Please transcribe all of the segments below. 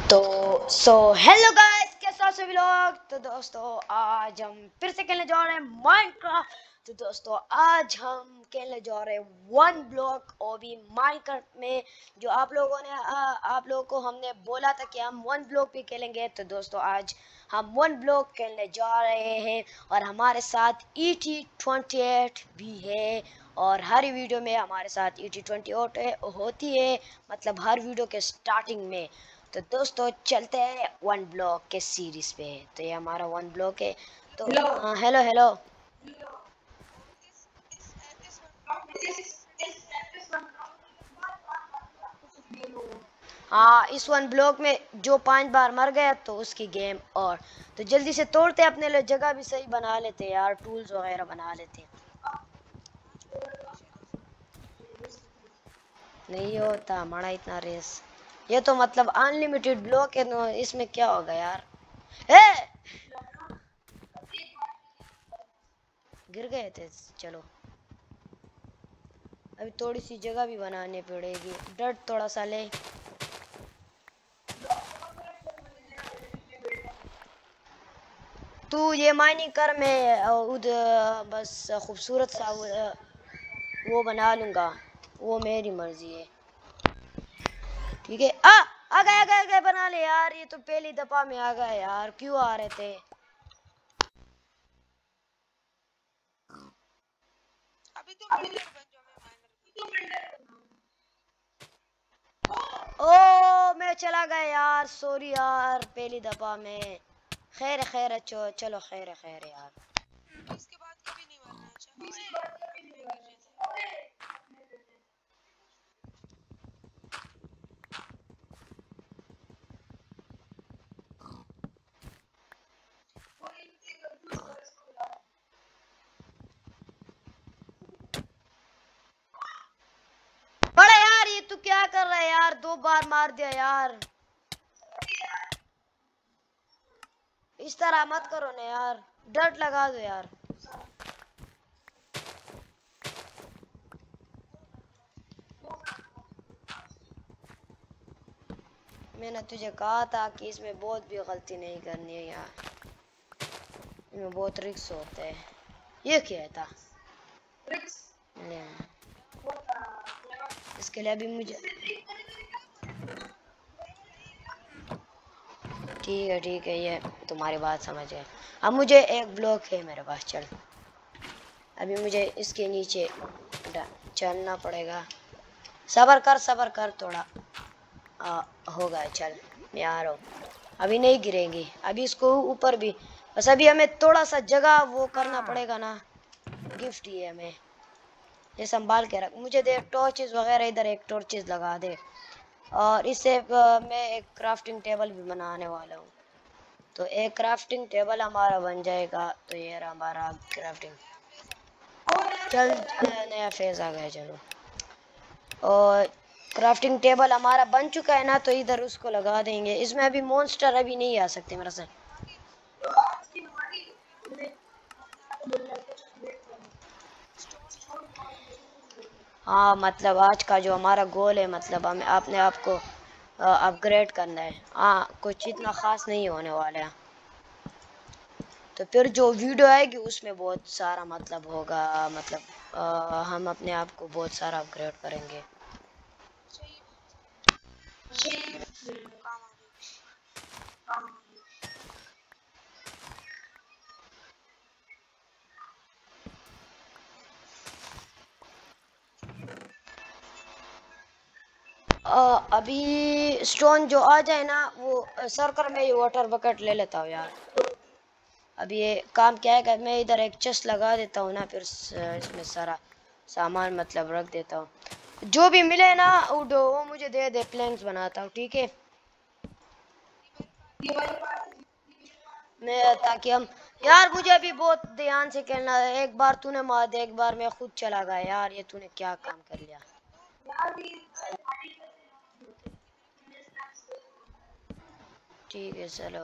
तो hello guys, कैसे हो सभी लोग। तो दोस्तों आज हम फिर से खेलने जा रहे हैं माइनक्राफ्ट। तो दोस्तों आज हम खेलने जा रहे हैं वन ब्लॉक ओबी माइनक्राफ्ट में, जो आप लोगों को हमने बोला था कि हम वन ब्लॉक भी खेलेंगे। तो दोस्तों आज हम वन ब्लॉक खेलने जा रहे हैं और हमारे साथ ET28 भी है। और हर वीडियो में हमारे साथ ET28 होती है, मतलब हर वीडियो के स्टार्टिंग में। तो दोस्तों चलते हैं वन ब्लॉक के सीरीज पे। तो ये हमारा वन ब्लॉक है। तो हेलो हेलो। हाँ, इस वन ब्लॉक में जो 5 बार मर गया तो उसकी गेम। और तो जल्दी से तोड़ते अपने लिए जगह भी सही बना लेते हैं यार, टूल्स वगैरह बना लेते हैं। नहीं होता हमारा इतना रेस। ये तो मतलब अनलिमिटेड ब्लॉक है ना, इसमें क्या होगा यार। ए गिर गए थे। चलो अभी थोड़ी सी जगह भी बनानी पड़ेगी। डट थोड़ा सा ले। तू ये माइनिंग कर, मैं उधर बस खूबसूरत सा वो बना लूंगा। वो मेरी मर्जी है। ठीक है। आ गए बना ले यार। ये तो पहली दफा में आ गए यार, क्यों आ रहे थे। अभी तो बिल्डर बन जाओ। मैं माइनर ओ मैं चला गया यार, सॉरी यार, पहली दफा में। खैर खैर, अच्छा चलो, खैर खैर यार। इसके बाद कभी नहीं मरना। अच्छा ओए मैं गिर जाता। बड़ा यार, ये तू क्या कर रहा है यार, 2 बार मार दिया यार। इस तरह मत करो ना यार, डट लगा दो यार। मैंने तुझे कहा था कि इसमें बहुत भी गलती नहीं करनी है यार, इनमें बहुत रिक्स होते हैं। ये क्या था। ले, इसके लिए अभी मुझे ठीक है, ये तुम्हारी बात समझ गए। अब मुझे एक ब्लॉक है मेरे पास। चल अभी मुझे इसके नीचे चलना पड़ेगा। सबर कर थोड़ा। होगा। चल मैं आ रहा हूँ। अभी नहीं गिरेंगी, अभी इसको ऊपर भी। बस अभी हमें थोड़ा सा जगह वो करना पड़ेगा ना। गिफ्ट ही है हमें। ये संभाल के रख। मुझे दे टॉर्चेस वगैरह, इधर एक टॉर्चेस लगा दे। और इससे मैं एक क्राफ्टिंग टेबल भी बनाने वाला हूँ। तो एक क्राफ्टिंग टेबल हमारा बन जाएगा। तो ये रहा हमारा क्राफ्टिंग। चल नया फेज आ गया। चलो, और क्राफ्टिंग टेबल हमारा बन चुका है ना, तो इधर उसको लगा देंगे। इसमें अभी मॉन्स्टर अभी नहीं आ सकते मेरे से। हाँ, मतलब आज का जो हमारा गोल है, मतलब हमें अपने आप को अपग्रेड करना है। हाँ, कुछ इतना खास नहीं होने वाला है। तो फिर जो वीडियो आएगी उसमें बहुत सारा मतलब होगा, मतलब हम अपने आप को बहुत सारा अपग्रेड करेंगे। सही काम आ जाएगी। अभी स्टोन जो आ जाए ना, वो सर्कल में ये वाटर बकेट ले लेता हूँ यार। अभी ये काम क्या है कि मैं इधर एक चेस्ट लगा देता हूँ ना, फिर इसमें सारा सामान मतलब रख देता हूँ। जो भी मिले ना वो मुझे दे दे, प्लैंक्स बनाता हूँ, ठीक है। मैं ताकि हम यार, मुझे अभी बहुत ध्यान से खेलना है। एक बार तूने मार दिया, एक बार मैं खुद चला गया यार। ये तूने क्या काम कर लिया। ठीक है चलो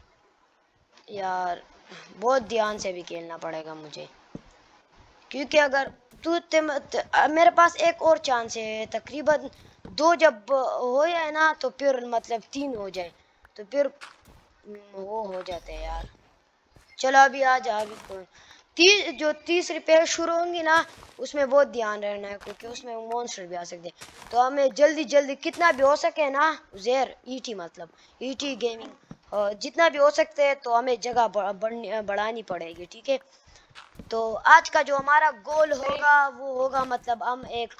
यार, बहुत ध्यान से भी खेलना पड़ेगा मुझे, क्योंकि अगर मेरे पास एक और चांस है। तकरीबन 2 जब हो जाए ना, तो फिर मतलब 3 हो जाए। तो फिर वो हो जाते हैं यार। चलो अभी आ जा, अभी तो जो 30 रिपेयर शुरू होंगी ना उसमें बहुत ध्यान रहना है, क्योंकि उसमें मॉन्स्टर भी आ सकते हैं। तो हमें जल्दी जल्दी कितना भी हो सके ना, ज़ेर ईटी मतलब ईटी गेमिंग, जितना भी हो सकते हैं तो हमें जगह बढ़ानी पड़ेगी, ठीक है। तो आज का जो हमारा गोल होगा वो होगा मतलब हम एक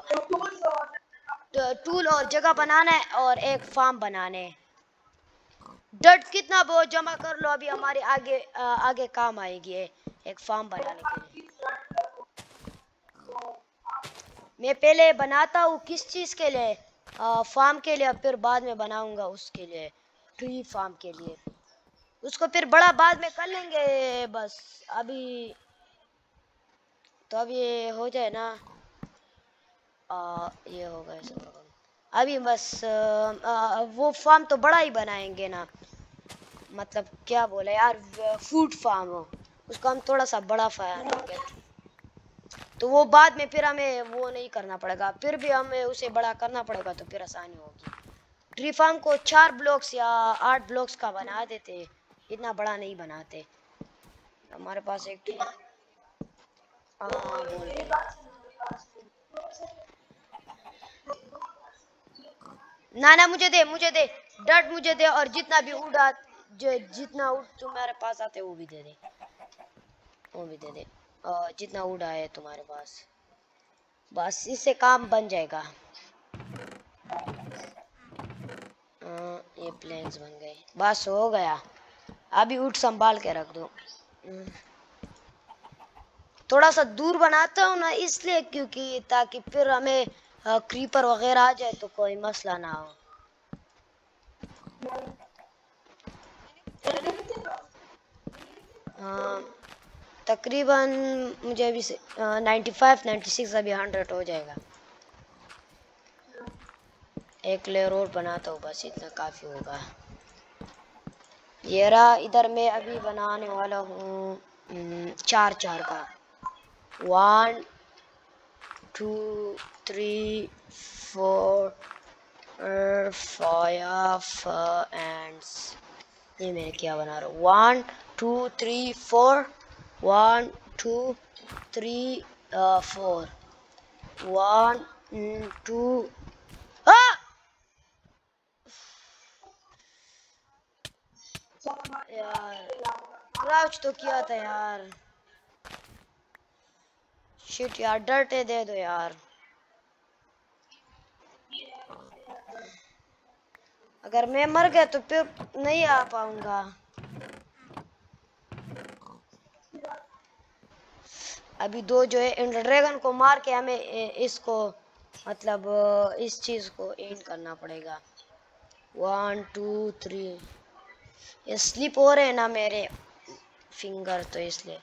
टूल और जगह बनाना है और एक फार्म बनाने हैं। डट कितना बहुत जमा कर लो, अभी हमारे आगे काम आएगी है एक फार्म बनाने के लिए। मैं पहले बनाता हूँ किस चीज़ के लिए, फार्म के लिए, फिर बाद में बनाऊंगा उसके लिए ट्री फार्म के लिए, उसको फिर बड़ा बाद में कर लेंगे। बस अभी तो अब ये हो जाए ना, ये हो गया सब। अभी बस वो फार्म तो बड़ा ही बनाएंगे ना, मतलब क्या बोले यार, फूड फार्म हो, उसको हम थोड़ा सा बड़ा बनाएंगे, तो वो बाद में फिर हमें वो नहीं करना पड़ेगा, फिर भी हमें उसे बड़ा करना पड़ेगा तो फिर आसानी होगी। ट्री फार्म को 4 ब्लॉक्स या 8 ब्लॉक्स का बना देते, इतना बड़ा नहीं बनाते। हमारे पास एक बोल ना ना, मुझे दे डट मुझे दे, और जितना भी उड़ा जो जितना उड़ तुम्हारे पास आते वो भी दे दे, वो भी दे दे, और जितना उड़ा है तुम्हारे पास, बस इससे काम बन जाएगा। ये प्लेन्स बन गए, बस हो गया। अभी उठ संभाल के रख दो। थोड़ा सा दूर बनाता हूँ ना इसलिए, क्योंकि ताकि फिर हमें क्रीपर वगैरह आ जाए तो कोई मसला ना हो। तकरीबन मुझे अभी 95 96 अभी 100 हो जाएगा। एक लेयर और बनाता हूँ, बस इतना काफ़ी होगा। ये रहा, इधर मैं अभी बनाने वाला हूँ 4 4 का, 1 2 3 4 5 एंड ये मैं क्या बना रहा हूँ, 1 2 3 4 1 2 3 4 1 2 यार क्राउच तो किया था यार, शिट यार, डर्टे दे दो यार। अगर मैं मर गया तो फिर नहीं आ पाऊंगा। अभी 2 जो है एंडर ड्रैगन को मार के हमें इसको मतलब इस चीज को एंड करना पड़ेगा। 1 2 3 ये स्लिप हो रहे हैं ना मेरे फिंगर, तो इसलिए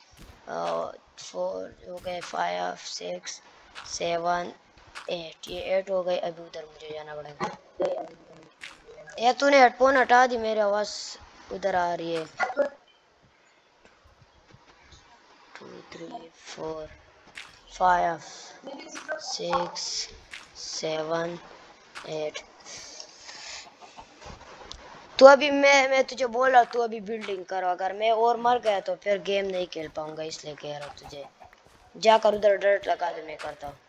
4 हो गए, 5 6 7 8, ये 8 हो गए। अभी उधर मुझे जाना पड़ेगा। ये तूने हेडफोन हटा दी, मेरी आवाज उधर आ रही है। 2 3 4 5 6 7 8। तो अभी मैं तुझे बोल रहा, तू अभी बिल्डिंग करो, अगर मैं और मर गया तो फिर गेम नहीं खेल पाऊंगा, इसलिए कह रहा हूँ तुझे। जाकर उधर डर्ट लगा दे, मैं करता हूँ।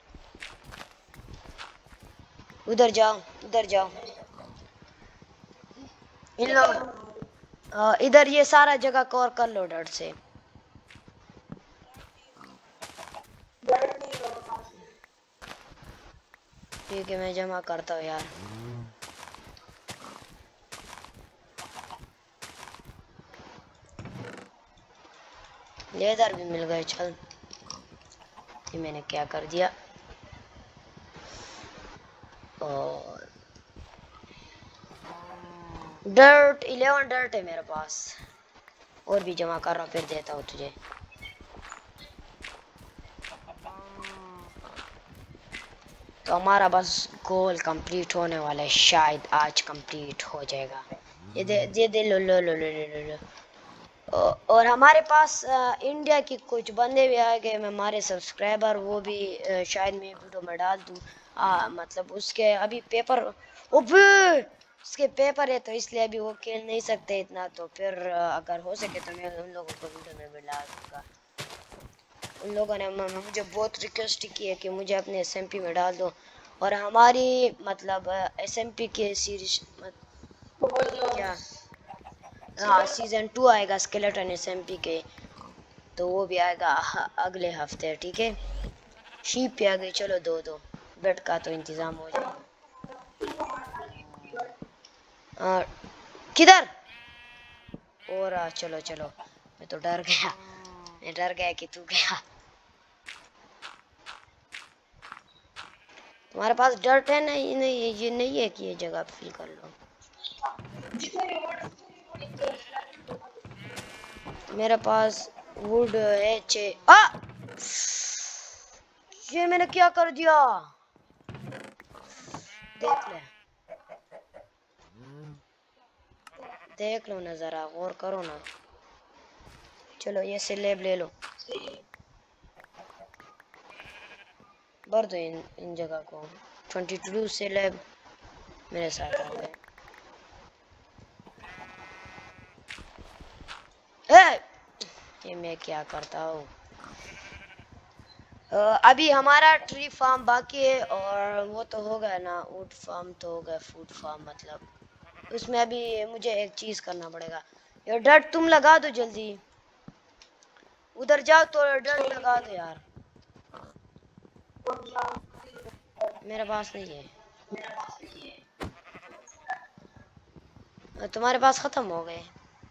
उधर जाओ, उधर जाओ। इन लोग इधर ये सारा जगह कवर कर लो डर्ट से। ठीक है, मैं जमा करता हूँ यार। लेदर भी मिल गए, चल। ये मैंने क्या कर दिया, और डर्ट 11 डर्ट है मेरे पास, और भी जमा कर रहा हूँ, फिर देता हूँ तुझे। तो हमारा बस गोल कंप्लीट होने वाला है, शायद आज कंप्लीट हो जाएगा। ये दे लो लो लो लो लो लो। और हमारे पास इंडिया की कुछ बंदे भी आ गए, हमारे सब्सक्राइबर, वो भी शायद मैं वीडियो में डाल दूँ। मतलब उसके अभी पेपर, ओबे उसके पेपर है तो इसलिए अभी वो खेल नहीं सकते इतना, तो फिर अगर हो सके तो मैं उन लोगों को वीडियो में मिला दूंगा। उन लोगों ने मुझे बहुत रिक्वेस्ट की है कि मुझे अपने एसएमपी में डाल दो, और हमारी मतलब एसएमपी के सीरीज क्या, हाँ सीजन 2 आएगा स्केलेटन एसएमपी के, तो वो भी आएगा अगले हफ्ते, ठीक है। शीप पे आ गई, चलो दो दो बेड का तो इंतजाम हो जाए। किधर, और चलो चलो, मैं तो डर गया, मैं डर गया कि तू गया। तुम्हारे पास डर्ट है? नहीं नहीं, ये नहीं है कि ये जगह फिल कर लो। मेरे पास वुड है ये मैंने क्या कर दिया, देख ले, देख लो ना, जरा गौर करो ना। चलो ये स्लेब ले लो, भर दो इन जगह को। 22 स्लेब मेरे साथ आ गए। ये मैं क्या करता हूँ। अभी हमारा ट्री फार्म बाकी है, और वो तो हो गया ना, वुड फार्म तो हो गया, फूड फार्म मतलब उसमें अभी मुझे एक चीज करना पड़ेगा। यार डर्ट तुम लगा दो जल्दी, उधर जाओ तो डर्ट लगा दो यार, मेरे पास नहीं है। तुम्हारे पास खत्म हो गए?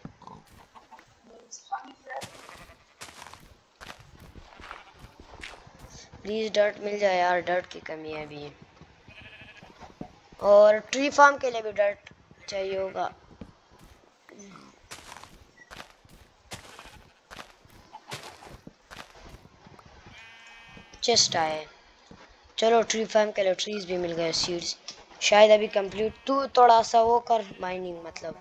प्लीज डर्ट मिल जाए यार, डर्ट की कमी है अभी, और ट्री फार्म के लिए भी डर्ट चाहिए होगा। चेस्ट आए, चलो ट्री फार्म के लिए ट्रीज भी मिल गए, सीड्स शायद अभी कंप्लीट। तू थोड़ा सा वो कर माइनिंग, मतलब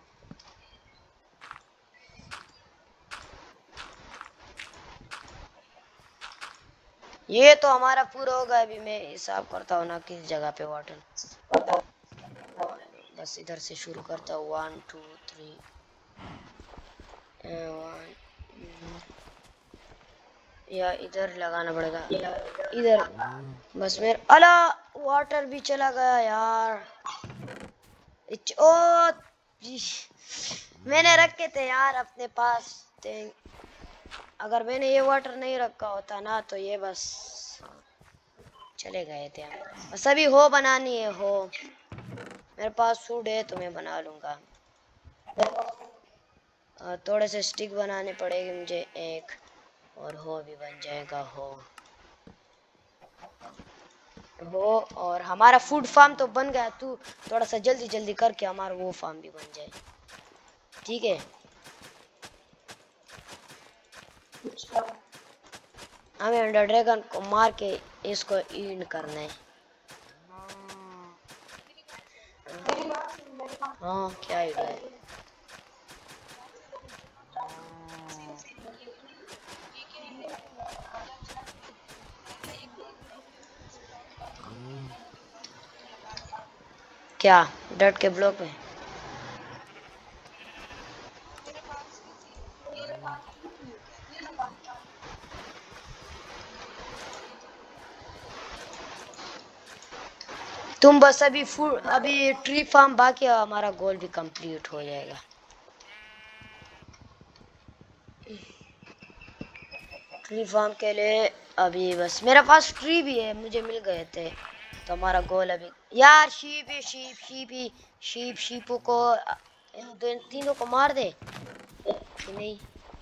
ये तो हमारा पूरा होगा। अभी मैं हिसाब करता हूँ ना किस जगह पे वाटर, बस इधर से शुरू करता हूँ। 1 2 3 या इधर लगाना पड़ेगा, इधर। बस मेरे अला वाटर भी चला गया यार। ओ मैंने रखे थे यार अपने पास थे। अगर मैंने ये वाटर नहीं रखा होता ना तो ये बस चले गए थे। बस अभी हो बनानी है, हो मेरे पास फूड है तो मैं बना लूँगा। थोड़े से स्टिक बनाने पड़ेंगे मुझे एक, और हो भी बन जाएगा हो। और हमारा फूड फार्म तो बन गया, तू थोड़ा सा जल्दी जल्दी करके हमारा वो फार्म भी बन जाए, ठीक है। हमें अंडर ड्रैगन को मार के इसको ईंड करना है। हाँ क्या आइडिया है? क्या डर्ट के ब्लॉक में? तुम बस अभी फूड, अभी ट्री फार्म बाकी है, हमारा गोल भी कंप्लीट हो जाएगा। ट्री फार्म के लिए अभी बस मेरे पास ट्री भी है, मुझे मिल गए थे, तो हमारा गोल अभी। यार शीप ही शीप, शीप ही शीप, शीपों को इन तीनों को मार दे कि नहीं।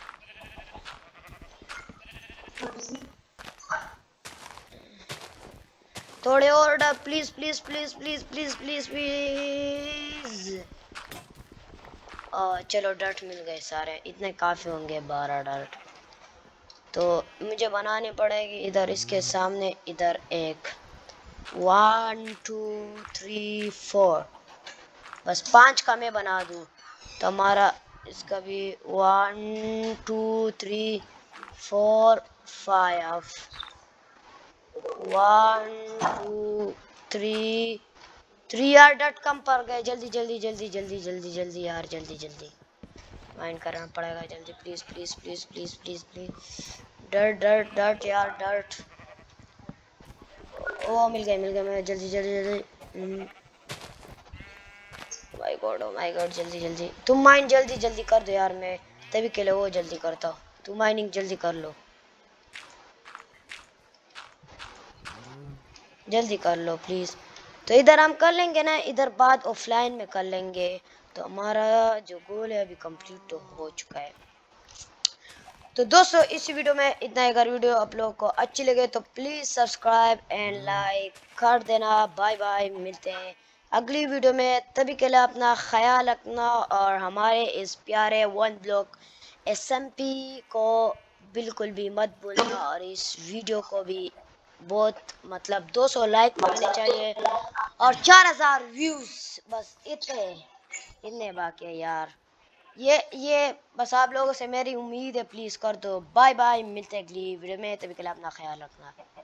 थोड़े और please please please please please please please. चलो डर्ट मिल गए सारे, इतने काफी होंगे 12 डर्ट। तो मुझे बनानी पड़ेगी इधर इसके सामने, इधर एक 1 2 3 4, बस 5 का मैं बना दूं तो हमारा इसका भी 1 2 3 4 5 1 2 3 3 यार डट कम पड़ गए। जल्दी जल्दी जल्दी जल्दी जल्दी जल्दी यार, जल्दी जल्दी माइंड करना पड़ेगा जल्दी। Please please please please please please. डट डट डट यार डट। ओ मिल गए मिल गए। मैं जल्दी जल्दी जल्दी। ओ माय गॉड जल्दी जल्दी। तुम माइंड जल्दी जल्दी कर दो यार, मैं तभी के लिए वो जल्दी करता हूँ। तुम माइनिंग जल्दी कर लो, जल्दी कर लो प्लीज। तो इधर हम कर लेंगे ना, इधर बाद ऑफलाइन में कर लेंगे। तो हमारा जो गोल है अभी कंप्लीट तो हो चुका है। तो दोस्तों इस वीडियो में इतना ही। अगर वीडियो आप लोगों को अच्छी लगे तो प्लीज सब्सक्राइब एंड लाइक कर देना। बाय बाय, मिलते हैं अगली वीडियो में। तभी के लिए अपना ख्याल रखना और हमारे इस प्यारे वन ब्लॉक SMP को बिल्कुल भी मत भूलना। और इस वीडियो को भी बहुत मतलब 200 लाइक मिलने चाहिए और 4000 व्यूज। बस इतने बाकी है यार। ये बस आप लोगों से मेरी उम्मीद है, प्लीज कर दो। बाय बाय, मिलते हैं अगली वीडियो में। तभी के लिए अपना ख्याल रखना।